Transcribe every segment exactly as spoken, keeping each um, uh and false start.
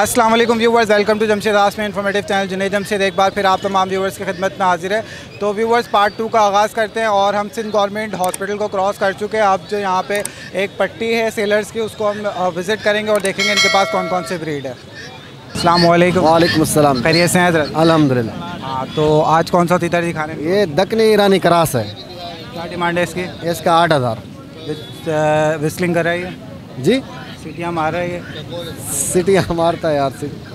अस्सलाम वालेकुम viewers, welcome to Jamshed Aasmi informative channel. Junaid Jamshed एक बार फिर आप तमाम व्यूवर्स की खिदमत में हाजिर है। तो व्यूवर्स पार्ट टू का आगाज़ करते हैं और हम सिंध गवर्नमेंट हॉस्पिटल को क्रॉस कर चुके हैं। अब जो यहाँ पे एक पट्टी है सेलर्स की, उसको हम विज़िट करेंगे और देखेंगे इनके पास कौन कौन सी ब्रीड है। अस्सलाम वालेकुम। वालेकुम अस्सलाम। खैरियत से हैं? अल्हम्दुलिल्लाह। हाँ, तो आज कौन सा तीतर दिखाने? ये दक्कनी ईरानी क्रॉस है। क्या डिमांड है इसकी? इसका आठ हज़ार। विस्लिंग कर रही है जी, सीटियाँ मार रही है। सिटियाँ मारता है यार।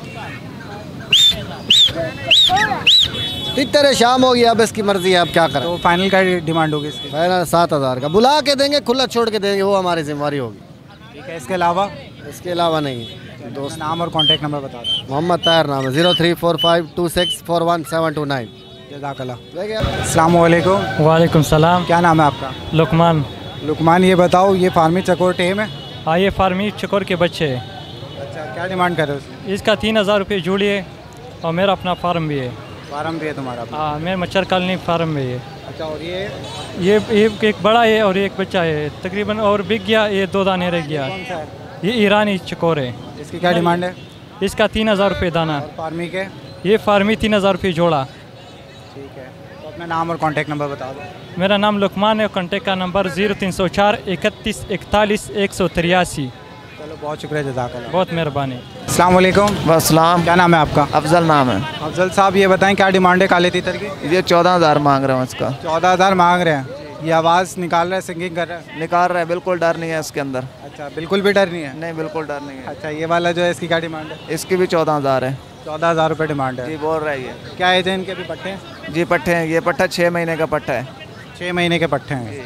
तितर शाम हो गई, अब इसकी मर्जी है, अब क्या करें। तो फाइनल का डिमांड होगी इसकी? फाइनल सात हज़ार का बुला के देंगे, खुला छोड़ के देंगे, वो हमारी जिम्मेवारी होगी। ठीक है, इसके अलावा? इसके अलावा नहीं। दोस्त नाम और कॉन्टैक्ट नंबर बता दो। मोहम्मद ताहिर नाम है, zero three four five two six four one seven two nine. जज़ाकल्लाह। अस्सलाम वालेकुम। वालेकुम सलाम। क्या नाम है आपका? लुकमान। लुकमान, ये बताओ ये फार्मी चकोर टेम है? हाँ, ये फार्मी चकोर के बच्चे हैं। अच्छा, क्या डिमांड कर रहे हो उसकी? इसका तीन हज़ार रुपये जोड़ी है और मेरा अपना फार्म भी है। फार्म भी है तुम्हारा? हाँ, मेरे मच्छर कॉलोनी फार्म भी है। अच्छा, और ये ये एक, एक बड़ा है और एक बच्चा है तकरीबन, और बिक गया, ये दो दाने रह गया। कौन सा है? ये ईरानी चकोर है। इसकी क्या डिमांड है? इसका तीन हज़ार रुपये दाना। फार्मी के? ये फार्मी तीन हज़ार रुपये जोड़ा। ठीक है, तो अपना नाम और कॉन्टैक्ट नंबर बता दो। मेरा नाम लुकमान है, कॉन्टेक्ट का नंबर ज़ीरो तीन सौ चार इकतीस इकतालीस एक सौ तिरासी। चलो, बहुत शुक्रिया, जज़ाकल्लाह, बहुत मेहरबानी। अस्सलाम वालेकुम। अस्सलाम। क्या नाम है आपका? अफजल नाम है। अफजल साहब, ये बताएं क्या डिमांड है काले तीतर की? ये चौदह हज़ार मांग रहा हूँ इसका। चौदह हज़ार मांग रहे हैं। ये आवाज़ निकाल रहा है, सिंगिंग कर रहा है? निकाल रहा है, बिल्कुल डर नहीं है इसके अंदर। अच्छा, बिल्कुल भी डर नहीं है? नहीं, बिल्कुल डर नहीं है। अच्छा, ये वाला जो है इसकी क्या डिमांड है? इसकी भी चौदह हज़ार है। चौदह हज़ार रुपये डिमांड है। जी, बोल रहा है ये। क्या एज है इनके? भी पट्टे हैं? जी, पट्टे हैं। ये पट्टा छः महीने का पट्टा है। छः महीने के पट्टे हैं।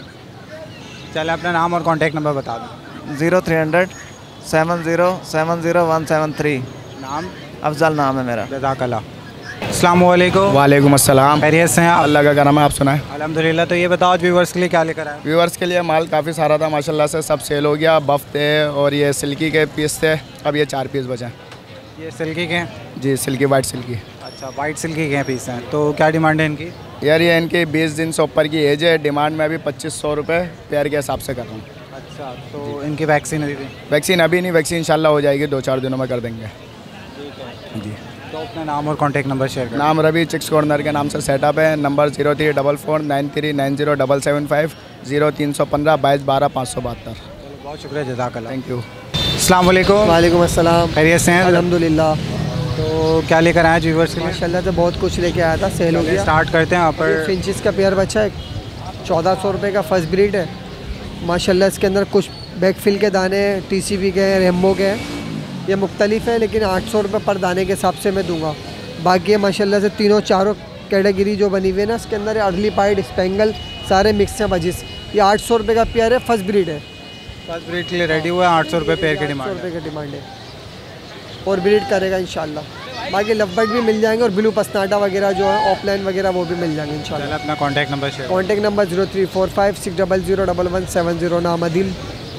चले, अपना नाम और कॉन्टैक्ट नंबर बता दो। Zero three hundred seven zero seven zero one seven three. नाम? अफजल नाम है मेरा। जज़ाकल्लाह। अस्सलाम वालेकुम। वालेकुम अस्सलाम। खैरियत से हैं? अल्लाह का करम है, आप सुनाएं। अल्हम्दुलिल्लाह। तो ये बताओ आज व्यूवर्स के लिए क्या लेकर आए? व्यूअर्स के लिए माल काफ़ी सारा था माशाल्लाह से, सब सेल हो गया। बफ थे और ये सिल्की के पीस थे, अब ये चार पीस बचे हैं। ये सिल्की के हैं? जी, सिल्की वाइट सिल्की। अच्छा, वाइट सिल्की के हैं पीस हैं। तो क्या डिमांड है इनकी? यार ये इनकी बीस दिन से ऊपर की एज है। डिमांड में अभी पच्चीस सौ रुपये पेयर के हिसाब से कर रहा हूँ। अच्छा, तो इनकी वैक्सीन अभी? वैक्सीन अभी नहीं, वैक्सीन इंशाल्लाह हो जाएगी, दो चार दिनों में कर देंगे। जी। तो अपना नाम और कॉन्टैक्ट नंबर शेयर करें। नाम रवि चिक्स कॉर्नर के नाम से सेटअप है। Number zero three double four nine three nine zero double seven five zero तीन सौ पंद्रह बाईस बारह पाँच सौ बहत्तर। बहुत शुक्रिया, जज़ाकल्लाह। Thank you. अस्सलाम वालेकुम। वालेकुम अस्सलाम। खैरियत से हैं? अल्हम्दुलिल्लाह। तो क्या लेकर आए व्यूवर्स के लिए? माशाल्लाह से बहुत कुछ लेके आया था, सेल हो गया। स्टार्ट करते हैं। यहाँ पर फिंचिस का पेयर बच्चा है, चौदह सौ रुपये का फर्स्ट ब्रीड है। माशाल्लाह इसके अंदर कुछ बैकफिल के दाने टी सी बी के हैं, रेम्बो के हैं। ये मुख्तलिफ है, लेकिन आठ सौ रुपये पर दाने के हिसाब से मैं दूंगा। बाकी माशाल्लाह से तीनों चारों कैटेगरी जो बनी हुई है ना, इसके अंदर अर्ली पाइड स्पेंगल सारे मिक्स हैं बजिस। ये आठ सौ रुपये का पेयर है, फर्स्ट ब्रीड है। फर्स्ट ब्रीड के लिए रेडी हुआ है। आठ सौ रुपये पेयर की सौ डिमांड रुपये की डिमांड है और ब्रीड करेगा इंशाल्लाह। बाकी लवबर्ड भी मिल जाएंगे और ब्लू पसनाटा वगैरह जो है ऑफलाइन वगैरह वो भी मिल जाएंगे इंशाल्लाह। चलो, अपना contact number share. Contact number zero three four five six double zero double one seven zero. नाम अदिल।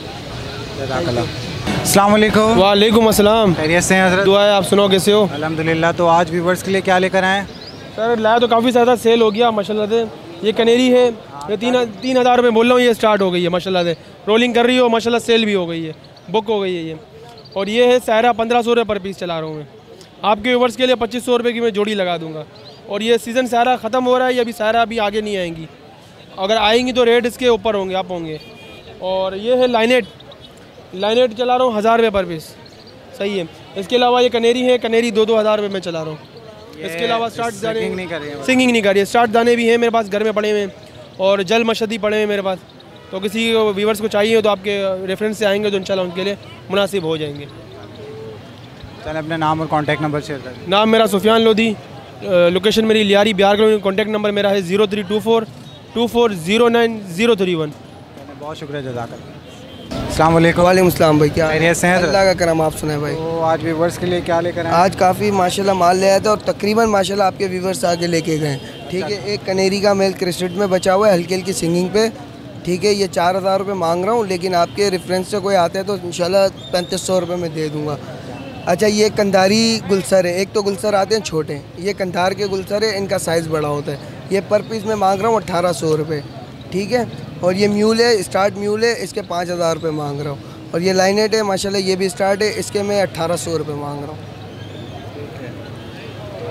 अस्सलाम वालेकुम। वालेकुम अस्सलाम। खैरियत से हैं हज़रत? दुआ है, आप सुनो कैसे हो? अल्हम्दुलिल्लाह। तो आज व्यूवर्स के लिए क्या लेकर आए? सर लाया तो काफ़ी ज़्यादा सेल हो गया माशाल्लाह से। ये कनेरी है, ये तीन तीन हज़ार रुपये बोल रहा हूँ, ये स्टार्ट हो गई है माशाल्लाह से, रोलिंग कर रही हो माशाल्लाह, सेल भी हो गई है, बुक हो गई है ये। और ये है सायरा, पंद्रह सौ रुपये पर पीस चला रहा हूँ मैं। आपके व्यूवर्स के लिए पच्चीस सौ रुपये की मैं जोड़ी लगा दूँगा। और ये सीज़न सायरा ख़त्म हो रहा है, ये अभी सायरा अभी आगे नहीं आएंगी, अगर आएंगी तो रेट इसके ऊपर होंगे, आप होंगे। और ये है लाइनेट, लाइनेट चला रहा हूँ हज़ार रुपये पर पीस, सही है। इसके अलावा ये कनेरी है, कनेरी दो दो हज़ार रुपये में चला रहा हूँ। इसके अलावा स्टार्ट दाने सिंगिंग नहीं कर रही है? सिंगिंग नहीं कर रही है। स्टार्ट दाने भी हैं मेरे पास घर में पड़े हुए हैं और जल मशदी पड़े हुए मेरे पास। तो किसी व्यूवर्स को चाहिए तो आपके रेफरेंस से आएंगे तो इंशाल्लाह उनके लिए मुनासिब हो जाएंगे। चल, अपना नाम और कॉन्टैक्ट नंबर शेयर करें। नाम मेरा सुफियान लोधी, लोकेशन मेरी Lyari Bihar colony. Contact number मेरा है zero three two four two four zero nine zero three one. बहुत शुक्रिया, जज़ाकल्लाह। अस्सलाम वालेकुम। वालेकुम अस्सलाम भाई, क्या खैरियत से हैं? अल्लाह का करम, आप सुनाए भाई। तो आज व्यूवर्स के लिए क्या लेकर आए? आज काफ़ी माशाल्लाह माल ले आया था और तकरीबन माशाल्लाह आपके व्यूवर्स आगे लेके गए। ठीक है, एक कनेरी का मेल क्रिस्टेड में बचा हुआ है हल्की हल्की सिंगिंग पे। ठीक है, ये चार हज़ार रुपये मांग रहा हूँ, लेकिन आपके रेफरेंस से कोई आता है तो इंशाल्लाह पैंतीस सौ रुपये में दे दूँगा। अच्छा, ये कंधारी गुलसर है। एक तो गुलसर आते हैं छोटे, ये कंधार के गुलसर है, इनका साइज़ बड़ा होता है। ये पर पीस में मांग रहा हूँ अट्ठारह सौ रुपये। ठीक है, और ये म्यूल है, स्टार्ट म्यूल है, इसके पाँच हज़ार रुपये मांग रहा हूँ। और ये लाइनेट है माशाल्लाह, ये भी स्टार्ट है, इसके मैं अट्ठारह सौ रुपये मांग रहा हूँ।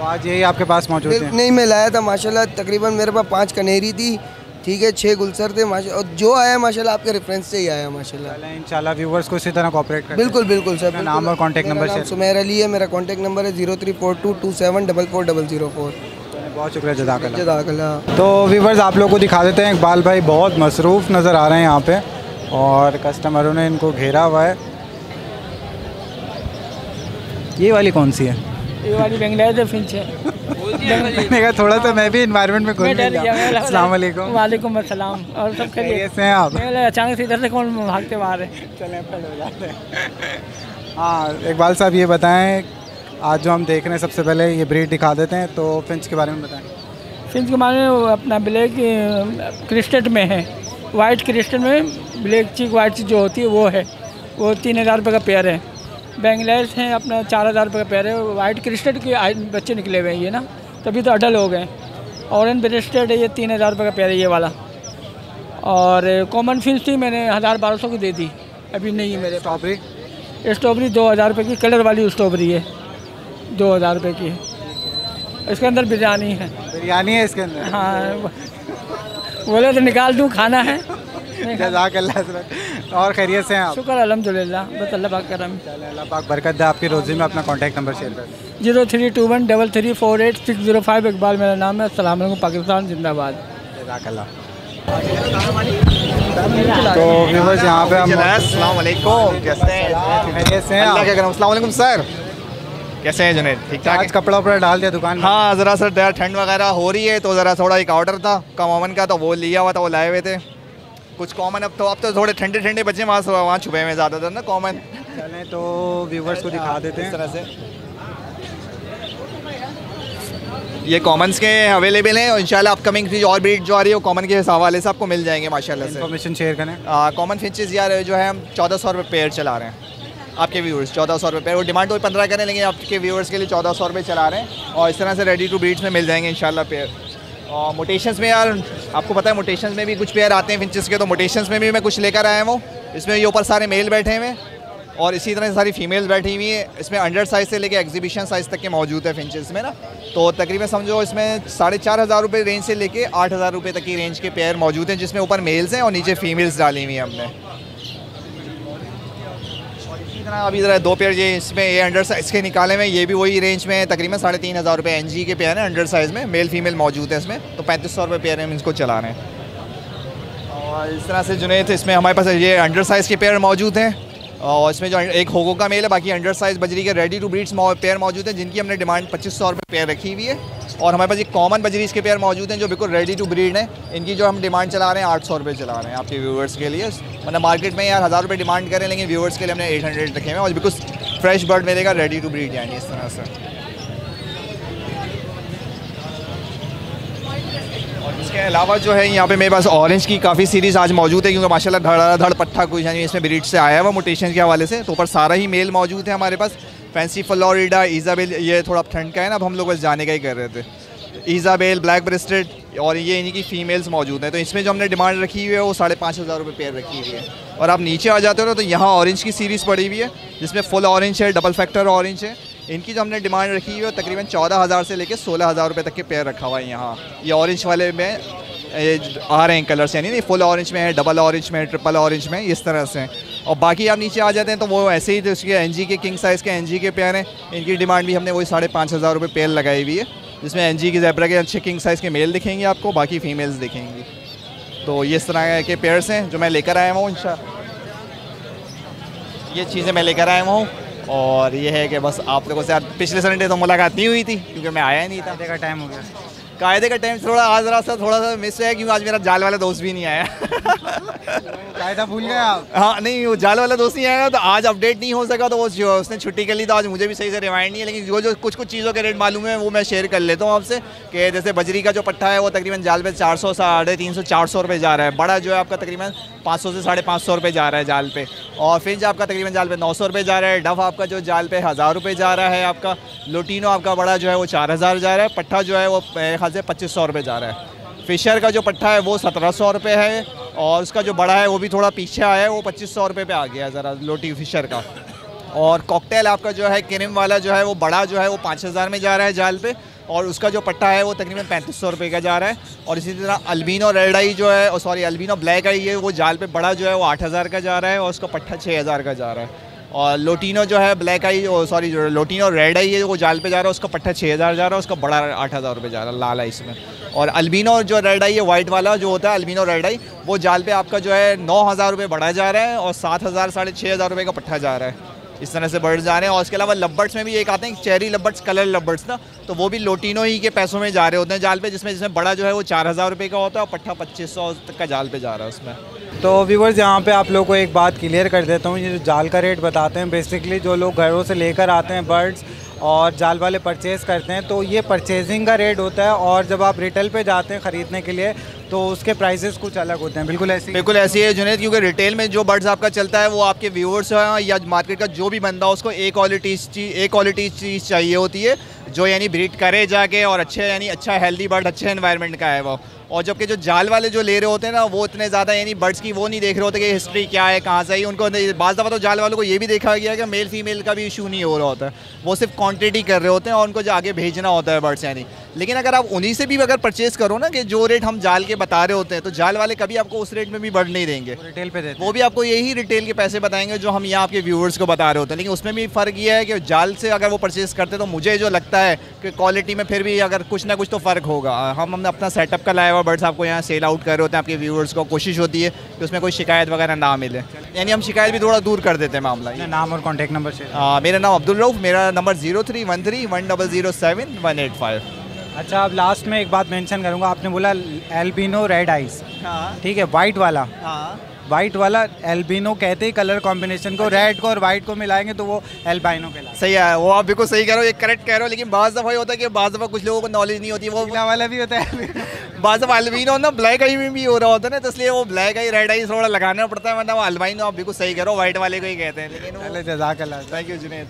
आज यही आपके पास मौजूद है? नहीं, मैं लाया था माशाल्लाह, तकरीबन मेरे पास पाँच कनेरी थी, ठीक है, छः गुलसर थे माशा, और जो आया माशाल्लाह आपके रेफरेंस से ही आया माशाल्लाह। इंशाल्लाह व्यूवर्स को इसी तरह कोऑपरेट करें। बिल्कुल बिल्कुल सर। नाम और contact number share. Sumer Ali है, मेरा कॉन्टैक्ट नंबर है zero three four two two seven double four double zero four. बहुत शुक्रिया, जज़ाकल्लाह। जज़ाकल्लाह। तो व्यूवर्स आप लोगों को दिखा देते हैं, इकबाल भाई बहुत मसरूफ़ नज़र आ रहे हैं यहाँ पे और कस्टमरों ने इनको घेरा हुआ है। ये वाली कौन सी है? ये वाली बेंगलोर फिंच है। मैंने कहा थोड़ा सा मैं भी इन्वायरमेंट में घुल गया। अस्सलाम वालेकुम। वालेकुम अस्सलाम। और सब खैरियत से हैं आप? अचानक से इधर से कौन भागते बाहर है? चलें पहले हो जाते हैं। हाँ इकबाल साहब ये बताएं, आज जो हम देख रहे हैं सबसे पहले ये ब्रीड दिखा देते हैं, तो फिंच के बारे में बताएं। फिंच के बारे में अपना ब्लैक क्रिस्टेड में है, वाइट क्रिस्टेड में ब्लैक चिक वाइट चिक जो होती है वो है, वो तीन हज़ार रुपये का पेयर है। बेंगलेस हैं अपना चार हज़ार रुपये का पेयर है। वाइट क्रिस्टेड के बच्चे निकले हुए हैं ये ना, तभी तो अडल हो गए। ऑरेंज ब्रेस्टेड है, ये तीन हज़ार रुपये का पेयर है ये वाला। और कॉमन फिंच थी, मैंने हज़ार बारह सौ की दे दी, अभी नहीं है मेरे। स्ट्रॉबेरी स्ट्रॉबेरी दो हज़ार रुपये की कलर वाली स्ट्रॉबेरी है, दो हज़ार रुपये की। इसके अंदर बिरयानी है। बिरयानी है इसके अंदर? हाँ बोले तो निकाल दूँ, खाना है। जज़ाकल्लाह। और खैरियत से हैं आप? शुक्र अल्हम्दुलिल्लाह, बस अल्लाह पाक करम। अल्लाह पाक बरकत दे आपकी रोज़ी में। अपना कॉन्टैक्ट नंबर शेयर कर। Zero three two one double three four eight six zero five. Iqbal मेरा नाम है। अस्सलाम वालेकुम, पाकिस्तान जिंदाबाद। जज़ाकल्लाह। तो व्यूअर्स यहाँ पे हम अस्सलाम वालेकुम, कैसे हैं? खैरियत से हैं अल्लाह आप? का करम। अस्सलाम वालेकुम सर, कैसे हैं जुनैद? ठीक ठाक? आज कपड़ा उपड़ा डाल दिया दुकान में? हाँ ज़रा सर यार ठंड वगैरह हो रही है तो ज़रा थोड़ा एक ऑर्डर था कॉमन का, तो वो लिया हुआ था, वो लाए हुए थे कुछ कॉमन। अब तो अब तो थोड़े ठंडे ठंडे बच्चे वहाँ वहाँ छुपे हुए ज़्यादातर ना कॉमन। चलें तो व्यूवर्स को दिखा देते हैं इस तरह से। ये कॉमन्स के अवेलेबल हैं और इंशाल्लाह अपकमिंग चीज़ और ब्रीड जो आ रही है वो कॉमन के हवाले से आपको मिल जाएंगे माशाल्लाह से। इन्फॉर्मेशन शेयर करें। कॉमन फिंचेस यार जो है हम चौदह सौ रुपये पेयर चला रहे हैं आपके व्यूअर्स, चौदह सौ रुपये। वो डिमांड तो पंद्रह करें, लेकिन आपके व्यूअर्स के लिए चौदह सौ रुपये चला रहे हैं और इस तरह से रेडी टू ब्रीड्स में मिल जाएंगे इंशाल्लाह पेयर। और मोटेशंस में यार आपको पता है मोटेशंस में भी कुछ पेयर आते हैं फिंचेस के, तो मोटेशंस में भी मैं कुछ लेकर आया हूँ। इसमें ये ऊपर सारे मेल बैठे हुए हैं और इसी तरह से सारी फीमेल्स बैठी हुई है। इसमें अंडर साइज़ से लेके एग्जीबिशन साइज़ तक के मौजूद है फिंचेस में ना, तो तकरीबन समझो इसमें साढ़े चार हज़ार रुपये रेंज से लेके आठ हज़ार रुपये तक की रेंज के पेयर मौजूद हैं, जिसमें ऊपर मेल्स हैं और नीचे फीमेल्स डाली हुई हैं हमने। इसी तरह अभी ज़रा दो पेयर ये इसमें ये अंडर साइज़ के निकाले हुए, ये भी वही रेंज में तकरीबन साढ़े तीन हज़ार रुपये एन जी के पेयर हैं अंडर साइज़ में, मेल फीमेल मौजूद है इसमें, तो पैंतीस सौ रुपये पेयर हम इसको चला रहे हैं। और इस तरह से जुनैद इसमें हमारे पास ये अंडर साइज़ के पेयर मौजूद हैं और इसमें जो एक होगो का मेल है, बाकी अंडर साइज़ बजरी के रेडी टू ब्रीड्स पेयर मौजूद हैं, जिनकी हमने डिमांड पच्चीस सौ रुपये पेयर रखी हुई है। और हमारे पास एक कॉमन बजरीज के पेयर मौजूद हैं जो बिल्कुल रेडी टू ब्रीड हैं, इनकी जो हम डिमांड चला रहे हैं आठ सौ रुपये चला रहे हैं आपके व्यूअर्स के लिए। मतलब मार्केट में यार हज़ार रुपये डिमांड करें, लेकिन व्यूअर्स के लिए हमने एट हंड्रेड रखे हैं और बिल्कुल फ्रेश बर्ड मिलेगा रेडी टू ब्रीड, यानी इस तरह से। और इसके अलावा जो है यहाँ पे मेरे पास ऑरेंज की काफ़ी सीरीज़ आज मौजूद है, क्योंकि माशाल्लाह धड़ धड़ पट्टा कुछ यानी इसमें ब्रीड से आया हुआ मोटेशन के हवाले से, तो ऊपर सारा ही मेल मौजूद है हमारे पास। फैंसी फ्लोरिडा, इज़ाबेल, ये थोड़ा ठंड का है ना, अब हम लोग बस जाने का ही कर रहे थे। इज़ाबेल, ब्लैक ब्रेस्टेड और ये इन्हीं की फ़ीमेल्स मौजूद हैं, तो इसमें जो हमने डिमांड रखी हुई है वो साढ़े पाँच हज़ार रुपये पेयर रखी हुई है। और आप नीचे आ जाते हो ना तो यहाँ ऑरेंज की सीरीज़ पड़ी हुई है, जिसमें फुल ऑरेंज है, डबल फैक्टर ऑरेंज है। इनकी जो हमने डिमांड रखी हुई है तकरीबन चौदह हज़ार से लेकर सोलह हज़ार रुपये तक के पेयर रखा हुआ है यहाँ। ये ऑरेंज वाले में ये आ रहे हैं कलर्स, यानी नहीं फुल ऑरेंज में है, डबल ऑरेंज में है, ट्रिपल ऑरेंज में, इस तरह से। और बाकी आप नीचे आ जाते हैं तो वो ऐसे ही उसके एन जी के किंग साइज़ के एन जी के पेयर हैं, इनकी डिमांड भी हमने वही साढ़े पाँच हज़ार रुपये पेयर लगाई हुई है, जिसमें एन जी की ज़ेब्रा के अच्छे किंग साइज़ के मेल दिखेंगे आपको, बाकी फ़ीमेल्स दिखेंगी। तो ये इस तरह के पेयर्स हैं जो मैं लेकर आया हूँ इंशाल्लाह, ये चीज़ें मैं लेकर आया हूँ। और ये है कि बस आप लोगों से पिछले संडे तो मुलाकात नहीं हुई थी क्योंकि मैं आया नहीं था, का टाइम हो गया। कायदे का टाइम थोड़ा आज सा थोड़ा सा मिस है, क्योंकि आज मेरा जाल वाला दोस्त भी नहीं आया। कायदा भूल गए आप? हाँ नहीं, वो जाल वाला दोस्त नहीं आया तो आज अपडेट नहीं हो सका, तो वो जो उसने छुट्टी कर ली, तो आज मुझे भी सही से रिमाइंड नहीं है। लेकिन जो जो कुछ कुछ चीज़ों के रेट मालूम है वो मैं शेयर कर लेता हूँ आपसे, कि जैसे बजरी का जो पट्टा है वो तकरीबन जाल पे चार सौ साढ़े तीन सौ चार सौ रुपये जा रहा है, बड़ा जो है आपका तकरीबन पाँच सौ से साढ़े पाँच सौ रुपये जा रहा है जाल पे, और फिंच आपका तकरीबन जाल पे नौ सौ रुपये जा रहा है, डफ आपका जो जाल पे हज़ार रुपये जा रहा है, आपका लोटीनो आपका बड़ा जो है वो चार हज़ार जा रहा है, पट्टा जो है वो मेरे ख्याल से पच्चीस सौ रुपये जा रहा है। फिशर का जो पट्टा है वो सत्रह सौ रुपये है, और उसका जो बड़ा है वो भी थोड़ा पीछे आया है, वो पच्चीस सौ रुपये पे आ गया है ज़रा लोटी फिशर का। और कॉकटेल आपका जो है क्रीम वाला जो है वो बड़ा जो है वो पाँच हज़ार में जा रहा है जाल पे, और उसका जो पट्टा है वो तकरीबन पैंतीस सौ रुपये का जा रहा है। और इसी तरह अल्बिनो रेड आई जो है, सॉरी अल्बिनो ब्लैक आई है, वो जाल पे बड़ा जो है वो आठ हज़ार का जा रहा है और उसका पट्टा छः हज़ार का जा रहा है। और लोटिनो जो है ब्लैक आई, सॉरी जो लोटिनो रेड आई है वो जाल पे जा रहा है, उसका पट्टा छः हज़ार जा रहा है, उसका बड़ा आठ हज़ार रुपये जा रहा है, लाल है इसमें। और अल्बिनो जो रेड आई है, वाइट वाला जो होता है अल्बिनो रेड आई, वो जाल पे आपका जो है नौ हज़ार रुपये बढ़ा जा रहा है और सात हज़ार साढ़े छः हज़ार रुपये का पट्टा जा रहा है। इस तरह से बर्ड्स जा रहे हैं। और इसके अलावा लबर्ड्स में भी एक आते हैं चेरी लबर्ड्स, कलर लबर्ड्स ना, तो वो भी लोटिनो ही के पैसों में जा रहे होते हैं जाल पे, जिसमें जिसमें बड़ा जो है वो चार हज़ार रुपये का होता है और पट्टा पच्चीस सौ तक का जाल पे जा रहा है उसमें। तो व्यूवर्स यहाँ पे आप लोगों को एक बात क्लियर कर देता हूँ, ये जो जाल का रेट बताते हैं, बेसिकली जो लोग घरों से लेकर आते हैं बर्ड्स और जाल वाले परचेज़ करते हैं, तो ये परचेजिंग का रेट होता है। और जब आप रिटेल पे जाते हैं ख़रीदने के लिए तो उसके प्राइसेस कुछ अलग होते हैं। बिल्कुल ऐसी बिल्कुल ऐसी है जुनैद, क्योंकि रिटेल में जो बर्ड्स आपका चलता है वो आपके व्यूअर्स हैं या मार्केट का जो भी बंदा हो, उसको ए क्वालिटी चीज़ ए क्वालिटी चीज़ चाहिए होती है, जो यानी ब्रीड करे जाके और अच्छे यानी अच्छा हेल्दी बर्ड अच्छे एनवायरनमेंट का है वो। और जबकि जो जाल वाले जो ले रहे होते हैं ना, वो इतने ज़्यादा यानी बर्ड्स की वो नहीं देख रहे होते कि हिस्ट्री क्या है, कहाँ से आई। उनको बाज़ दफ़ा तो जाल वालों को ये भी देखा गया कि मेल फीमेल का भी इशू नहीं हो रहा होता है, वो सिर्फ क्वांटिटी कर रहे होते हैं और उनको जो आगे भेजना होता है बर्ड्स यानी। लेकिन अगर आप उन्हीं से भी अगर परचेज़ करो ना, कि जो रेट हम जाल के बता रहे होते हैं, तो जाल वाले कभी आपको उस रेट में भी बर्ड नहीं देंगे, रिटेल पे देते हैं। वो भी आपको यही रिटेल के पैसे बताएंगे जो हम यहाँ आपके व्यूअर्स को बता रहे होते हैं। लेकिन उसमें भी फ़र्क ये है कि जाल से अगर वो परचेज़ करते तो मुझे जो लगता है कि क्वालिटी में फिर भी अगर कुछ ना कुछ तो फ़र्क होगा। हम हमने अपना सेटअप का लाया हुआ बर्ड्स आपको यहाँ सेल आउट कर रहे होते हैं आपके व्यूअर्स को, कोशिश होती है कि उसमें कोई शिकायत वगैरह ना मिले, यानी हम शिकायत भी थोड़ा दूर कर देते हैं मामला। नाम और कॉन्टैक्ट नंबर से। मेरा नाम अब्दुल रऊफ, मेरा number zero three one three one double zero seven one eight five. अच्छा, अब लास्ट में एक बात मेंशन करूंगा, आपने बोला एल्बिनो रेड आइस, हाँ ठीक है, वाइट वाला, हाँ वाइट वाला एल्बिनो कहते ही कलर कॉम्बिनेशन को, रेड को और वाइट को मिलाएंगे तो वो एल्बाइनो कहलाता है। सही है, वो आप बिल्कुल सही कह रहे हो, ये करेक्ट कह रहे हो। लेकिन बाज़ दफ़ा ये होता है कि बाज़ दफ़ा कुछ लोगों को नॉलेज नहीं होती, वो पीला वाला भी होता है बाज़ दफ़ा अल्बिनो ना ब्लैक आई में भी हो रहा होता है ना, तो इसलिए वो ब्लैक आई रेड आई थोड़ा लगाना पड़ता है, मतलब वो अल्बाइनो आप बिल्कुल सही कह रहे हो, वाइट वाले को ही कहते हैं। लेकिन जज़ाकल्लाह, thank you Junaid,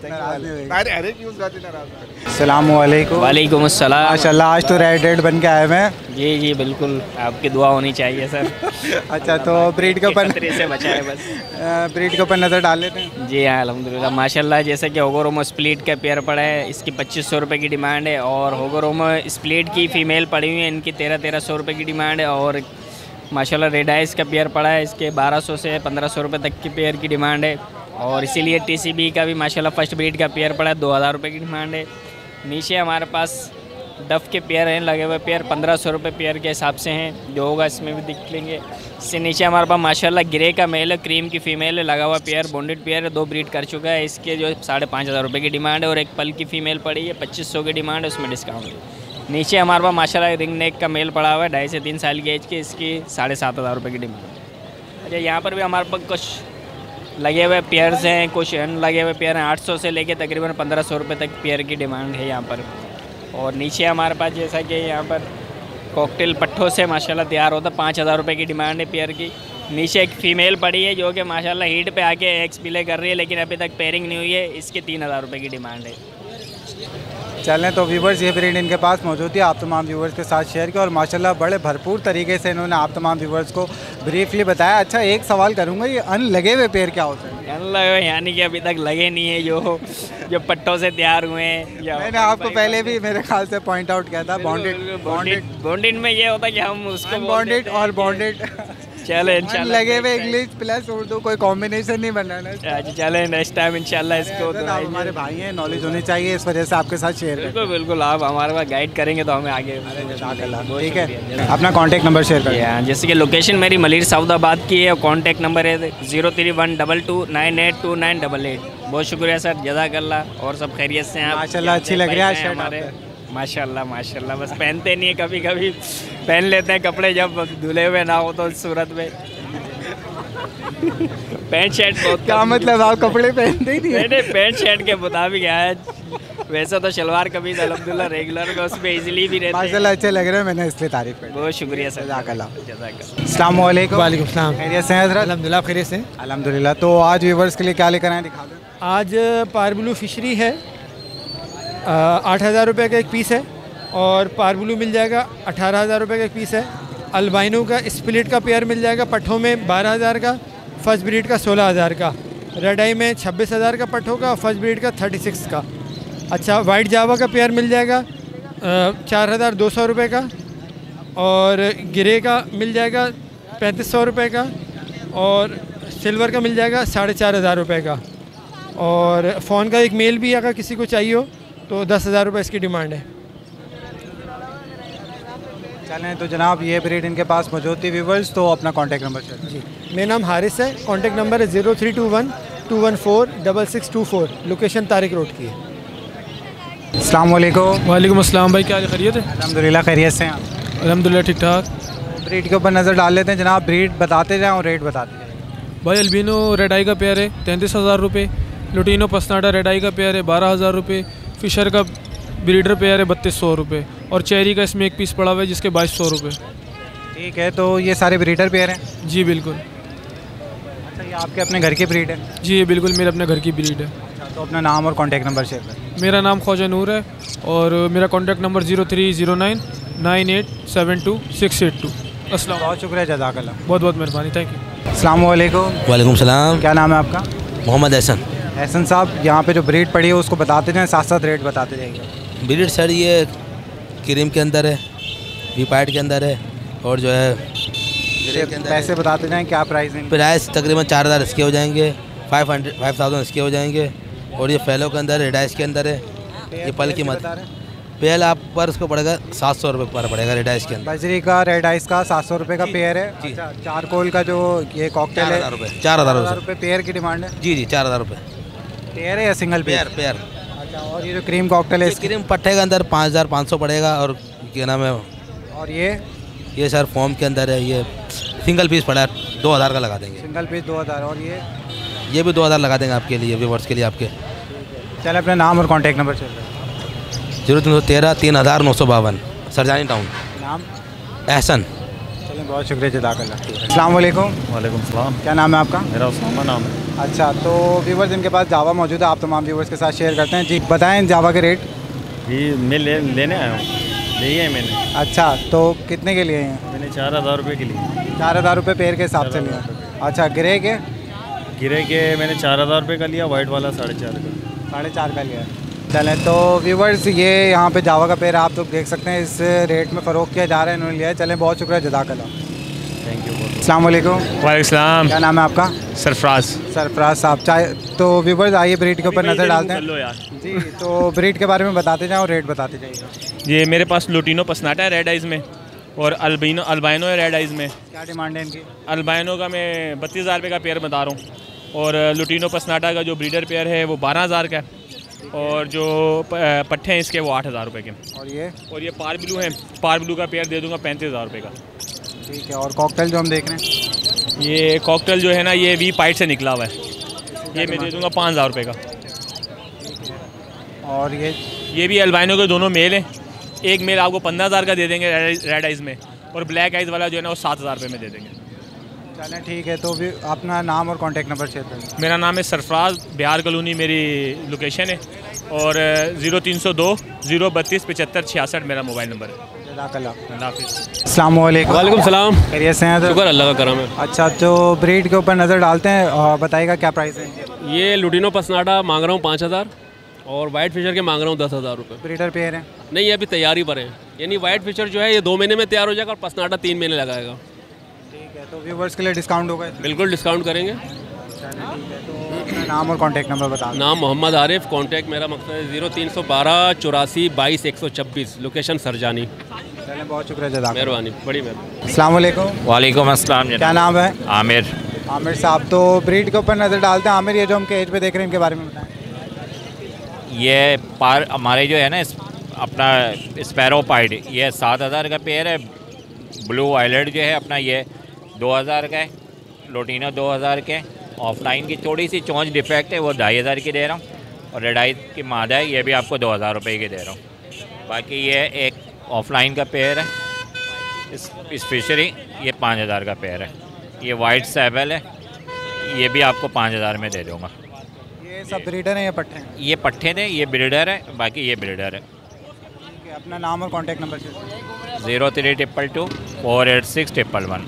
thank you. अस्सलाम वालेकुम। वालेकुम अस्सलाम। माशाल्लाह, आज तो रेड रेड बन के आए हैं। जी जी बिल्कुल, आपकी दुआ होनी चाहिए सर। अच्छा, तो ब्रीड के ऊपर खतरे से बचाए बस। ब्रीड के ऊपर नज़र डाल लेते हैं। जी हाँ अल्हम्दुलिल्लाह माशाल्लाह, जैसे कि होगोरोमो स्प्लिट का पेयर पड़ा है, इसकी पच्चीस सौ रुपये की डिमांड है। और होगोरोमो स्प्लिट की फ़ीमेल पड़ी हुई है, इनकी तेरह तेरह सौ रुपये की डिमांड है। और माशाल्लाह रेड आइस का पेयर पड़ा है, इसके बारह सौ से पंद्रह सौ रुपये तक की पेयर की डिमांड है। और इसीलिए टी सी बी का भी माशाल्लाह फर्स्ट ब्रीड का पेयर पड़ा है, दो हज़ार रुपये की डिमांड है। नीचे हमारे पास डफ के पेयर हैं लगे हुए, पेयर पंद्रह सौ रुपये पेयर के हिसाब से हैं, जो होगा इसमें भी दिख लेंगे। इससे नीचे हमारे पास माशाल्लाह ग्रे का मेल है, क्रीम की फ़ीमेल है, लगा हुआ पेयर बॉन्डेड पेयर है, दो ब्रीड कर चुका है। इसके जो साढ़े पाँच हज़ार रुपये की डिमांड है। और एक पल की फ़ीमेल पड़ी है, पच्चीस सौ की डिमांड है, उसमें डिस्काउंट है। नीचे हमारे पास माशाल्लाह रिंग नेक का मेल पड़ा हुआ है, ढाई से तीन साल की एज की, इसकी साढ़े सात हज़ार रुपये की डिमांड है। अच्छा, यहाँ पर भी हमारे पास कुछ लगे हुए पेयर्स हैं, कुछ अन लगे हुए पेयर हैं, आठ सौ से लेके तकरीबन पंद्रह सौ रुपये तक पेयर की डिमांड है यहाँ पर। और नीचे हमारे पास जैसा कि यहाँ पर कॉकटेल पट्ठों से माशाल्लाह तैयार होता है, पाँच हज़ार रुपये की डिमांड है पेयर की। नीचे एक फ़ीमेल पड़ी है जो कि माशाल्लाह हीट पे आके एग्स प्ले कर रही है, लेकिन अभी तक पेयरिंग नहीं हुई है, इसके तीन हज़ार रुपये की डिमांड है। चलें, तो व्यूवर्स ये ब्रीड इनके पास मौजूद है, आप तमाम व्यूवर्स के साथ शेयर किया और माशाल्लाह बड़े भरपूर तरीके से इन्होंने आप तमाम व्यूवर्स को ब्रीफली बताया। अच्छा, एक सवाल करूँगा, ये अन लगे हुए पेड़ क्या होते हैं? अन लगे हुए यानी कि अभी तक लगे नहीं है, जो जो पट्टों से तैयार हुए हैं। मैंने आपको पहले भी मेरे ख्याल से पॉइंट आउट किया था, बॉन्डेड बॉन्डेड बॉन्डेड में ये होता है कि हम उसको बॉन्डेड और बॉन्डेड चले इंशाल्लाह लगे हुए इंग्लिश प्लस उर्दू कोई कॉम्बिनेशन नहीं बनाना। अच्छा चले नेक्स्ट टाइम इंशाल्लाह इसको। आप हमारे भाई हैं, नॉलेज होनी चाहिए, इस वजह से आपके साथ शेयर करें। बिल्कुल बिल्कुल, आप हमारे पास गाइड करेंगे तो हमें आगे। ठीक है, अपना कॉन्टैक्ट नंबर शेयर करें। जैसे कि लोकेशन मेरी मलिर सऊदाबाद की है, कॉन्टैक्ट नंबर है zero three one double two nine eight two nine double eight. बहुत शुक्रिया सर, जज़ाकल्लाह। और सब खैरियत से हैं माशाल्लाह, अच्छी लग रही है हमारे। माशाल्लाह माशाल्लाह, बस पहनते नहीं है, कभी कभी पहन लेते हैं कपड़े जब धुले हुए ना हो तो सूरत में। पैंट शर्ट बहुत क्या मतलब, आप कपड़े पहनते ही नहीं? मैंने पैंट शर्ट के मुताबिक आया, वैसे तो शलवार कमीज अल्हम्दुलिल्लाह रेगुलर में उसमें इजीली भी रहते हैं। माशाल्लाह अच्छे लग रहे हैं, मैंने इसलिए तारीफ की। बहुत शुक्रिया सर, जज़ाकल्लाह। अस्सलाम वालेकुम। वालेकुम सलाम। खैरियत से हैं हज़रत? अल्हम्दुलिल्लाह खैरियत से। अल्हम्दुलिल्लाह। तो आज व्यूवर्स के लिए क्या लेकर आए, दिखा दें। आज पारब्लू फिशरी है, आठ हज़ार रुपये का एक पीस है। और पारब्लू मिल जाएगा अठारह हज़ार रुपये का एक पीस है। अल्बाइनो का स्प्लिट का पेयर मिल जाएगा पट्ठों में बारह हज़ार का, फर्स्ट ब्रीड का सोलह हज़ार का, रेड आई में छब्बीस हज़ार का पट्ठों का, फर्स्ट ब्रीड का थर्टी सिक्स का। अच्छा, वाइट जावा का पेयर मिल जाएगा चार हज़ार दो सौ रुपये का, और ग्रे का मिल जाएगा पैंतीस सौ रुपये का, और सिल्वर का मिल जाएगा साढ़े चार हज़ार रुपये का, और फ़ोन का एक मेल भी अगर किसी को चाहिए हो तो दस हज़ार रुपये इसकी डिमांड है। चलें तो जनाब ये ब्रीड इनके पास मौजूद थी व्यूवर्स, तो अपना कॉन्टैक्ट नंबर शेयर जी। मेरा नाम हारिस है, कॉन्टैक्ट नंबर है zero three two one two one four double six two four, location Tariq road की है। अस्सलाम वालेकुम। वालेकुम अस्सलाम भाई, क्या हाल खैरियत है? अल्हम्दुलिल्लाह खैरियत से हैं आप? अल्हम्दुलिल्लाह ठीक ठाक। ब्रीड के ऊपर नज़र डाल लेते हैं जनाब, ब्रीड बताते जाएँ और रेट बताते जाएँ। भाई अल्बिनो रेड आई का पेयर है तैंतीस हज़ार रुपये, लुटिनो पसनाडा रेड आई का पेयर है बारह हज़ार रुपये, फिशर का ब्रीडर पेयर है बत्तीस सौ रुपये, और चेरी का इसमें एक पीस पड़ा हुआ है जिसके बाईस सौ रुपये। ठीक है, तो ये सारे ब्रीडर पेयर हैं? जी बिल्कुल। अच्छा, ये आपके अपने घर की ब्रीड है? जी बिल्कुल, मेरे अपने घर की ब्रीड है। अच्छा, तो अपना नाम और कॉन्टैक्ट नंबर शेयर करें। मेरा नाम ख्वाजा नूर है और मेरा contact number zero three zero nine nine eight seven two six eight two. अस्सलाम, बहुत शुक्रिया, जज़ाकल्लाह, बहुत बहुत मेहरबानी, थैंक यू। अस्सलाम वालेकुम। वालेकुम सलाम। क्या नाम है आपका? मोहम्मद एहसन। एहसन साहब, यहाँ पे जो ब्रीड पड़ी है उसको बताते जाएँ, साथ साथ रेट बताते जाइए। ब्रीड सर ये क्रीम के अंदर है, वी पाइट के अंदर है, और जो है पैसे बताते जाएँ, क्या प्राइस है? प्राइस तकरीबन चार हज़ार इसके हो जाएंगे, फाइव हंड्रेड फाइव थाउजेंड इसके हो जाएंगे, और ये फैलो के अंदर रेडाइस के अंदर है, ये पल की मत पेयल आप पर उसको पड़ेगा सात सौ रुपये पर पड़ेगा रेडाइस के अंदर। बजरी का रेडाइस का सात सौ रुपये का पेयर है। अच्छा, चारकोल का जो ये कॉकटेल है चार हज़ार रुपये पेयर की डिमांड है? जी जी, चार हज़ार रुपये पेयर है या सिंगल पेयर? पेयर। अच्छा, और ये जो क्रीम कॉकटेल है क्रीम पट्टे के अंदर पाँच हज़ार पाँच सौ पड़ेगा, और क्या नाम है, और ये ये सर फॉर्म के अंदर है, ये सिंगल पीस पड़ा है, दो हज़ार का लगा देंगे। सिंगल पीस दो हज़ार, और ये ये भी दो हज़ार लगा देंगे आपके लिए, व्यूअर्स के लिए आपके। चल अपना नाम और कॉन्टैक्ट नंबर चल रहा है। जीरो तीन सौ तेरह तीन हज़ार नौ सौ बावन, सरजानी टाउन। नाम? एहसन। चलिए, बहुत शुक्रिया, जज़ाकल्लाह। अस्सलाम वालेकुम। वालेकुम सलाम। क्या नाम है आपका? मेरा उस्मा नाम है। अच्छा, तो व्यूवर्स इनके पास जावा मौजूद है, आप तमाम व्यूवर्स के साथ शेयर करते हैं। जी बताएं जावा के रेट। जी मैं ले, लेने आया हूँ, लिए है मैंने। अच्छा, तो कितने के लिए हैं? मैंने चार हज़ार रुपये के लिए। चार हज़ार रुपये पेयर के हिसाब से लिया। अच्छा, ग्रे के? गिरे के मैंने चार हज़ार रुपये का लिया, वाइट वाला साढ़े चार का। साढ़े चार का लिया। चलें, तो व्यूवर्स ये यहाँ पे जावा का पेड़ आप तो देख सकते हैं, इस रेट में फ़रोख्त किया जा रहा है, इन्होंने लिया है। चलें, बहुत शुक्रिया, जज़ाकल्लाह, थैंक यू। अस्सलाम वालेकुम। वालेकुम सलाम। क्या नाम है आपका? सरफराज। सरफराज साहब, चाहे तो व्यूवर्स आइए ब्रीड के ऊपर नज़र डालते हैं। यार जी, तो ब्रीड के बारे में बताते जाएँ और रेट बताते जाइए। ये मेरे पास लुटिनो पसनाटा है रेड आइज़ में, और अल्बिनो अल्बाइनो है रेड आइज़ में। क्या डिमांड है इनकी? अल्बाइनो का मैं बत्तीस हज़ार रुपये का पेयर बता रहा हूँ, और लुटिनो पसनाटा का जो ब्रीडर पेयर है वो बारह हज़ार का है, और जो पट्टे हैं इसके वो आठ हज़ार रुपये के। और ये और ये पार ब्लू है, पार ब्लू का पेयर दे दूंगा पैंतीस हज़ार रुपये का। ठीक है, और कॉकटेल जो हम देख रहे हैं, ये कॉकटेल जो है ना, ये वी पाइट से निकला हुआ है, ये मैं दे दूंगा पाँच हज़ार रुपये का। और ये ये भी अल्बाइनो के दोनों मेल हैं, एक मेल आपको पंद्रह हज़ार का दे देंगे रेड आइज़ में, और ब्लैक आइज़ वाला जो है ना वो सात हज़ार रुपये में दे देंगे। चलें, ठीक है, तो भी अपना नाम और कॉन्टैक्ट नंबर शेयर करें। मेरा नाम है सरफराज, बिहार कॉलोनी मेरी लोकेशन है, और ज़ीरो तीन सौ दो ज़ीरो बत्तीस पचहत्तर छियासठ मेरा मोबाइल नंबर है। अस्सलाम वालेकुम। वालेकुम सलाम। खैरियत से हैं? शुक्र अल्लाह का करम है। अच्छा, तो ब्रीड के ऊपर नज़र डालते हैं और बताइएगा क्या प्राइस है? ये लुटिनो पसनाटा मांग रहा हूँ पाँच हज़ार, और वाइट फिशर के मांग रहा हूँ दस हज़ार रुपये। ब्रीडर पेयर है? नहीं, ये अभी तैयारी पर है, यानी वाइट फिशर जो है ये दो महीने में तैयार हो जाएगा, और पसनाटा तीन महीने लगाएगा। ठीक है, तो व्यूवर्स के लिए डिस्काउंट होगा? बिल्कुल डिस्काउंट करेंगे। तो नाम और कॉन्टैक्ट नंबर बता। नाम मोहम्मद आरिफ, कॉन्टैक्ट मेरा मकसद है ज़ीरो तीन सौ बारह चौरासी बाईस एक सौ छब्बीस, लोकेशन सरजानी। चलें, बहुत शुक्रिया, जज़ाक, मेहरबानी, बड़ी मेहरबानी। अस्सलाम वालेकुम। वालेकुम अस्सलाम। क्या नाम है? आमिर। आमिर साहब, तो ब्रीड के ऊपर नज़र डालते हैं। आमिर, ये जो हम केज पे देख रहे हैं इनके बारे में बताएं। ये पार हमारे जो है ना अपना स्पैरो पाइड, ये सात हज़ार का पेयर है। ब्लू वायलेट जो है अपना ये दो हज़ार का है। लोटिनो दो हज़ार के। ऑफलाइन की थोड़ी सी चोंच डिफेक्ट है, वो ढाई हज़ार की दे रहा हूँ, और रेड आई की मादा है, ये भी आपको दो हज़ार रुपये की दे रहा हूँ। बाकी ये एक ऑफलाइन का पेयर है, इस, इस फिशरी, ये पाँच हज़ार का पेयर है। ये वाइट सैबल है, ये भी आपको पाँच हज़ार में दे दूँगा। ये सब ब्रीडर हैं या पट्टे हैं? ये पट्टे थे, ये ब्रीडर है, बाकी ये ब्रीडर है। ठीक है, अपना नाम और contact number? Zero three triple two four eight six triple one.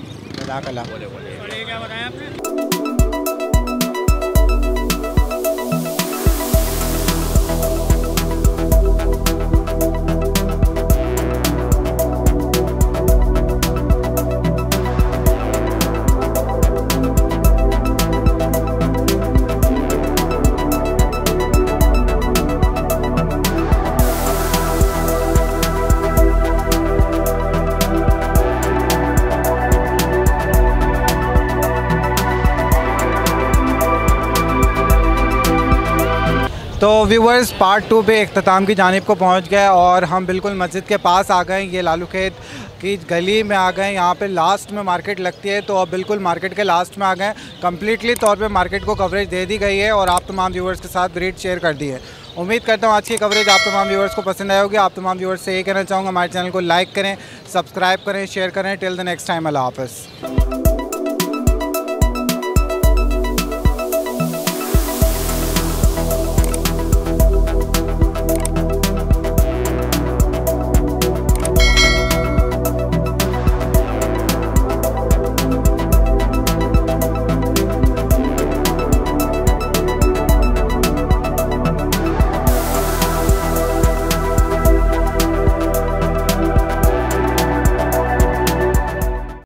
तो व्यूवर्स पार्ट टू पे इख्तिताम की जानिब को पहुंच गए और हम बिल्कुल मस्जिद के पास आ गए। ये लालू खेत की गली में आ गए। यहाँ पे लास्ट में मार्केट लगती है, तो अब बिल्कुल मार्केट के लास्ट में आ गए। कम्प्लीटली तौर पे मार्केट को कवरेज दे दी गई है और आप तमाम व्यूवर्स के साथ ब्रीड शेयर कर दी है। उम्मीद करता हूँ आज की कवरेज आप तमाम व्यूवर्स को पसंद आई होगी। आप तमाम व्यूवर्स से ये कहना चाहूँगा, हमारे चैनल को लाइक करें, सब्सक्राइब करें, शेयर करें। टिल द नेक्स्ट टाइम, अल्लाह हाफ़िज़।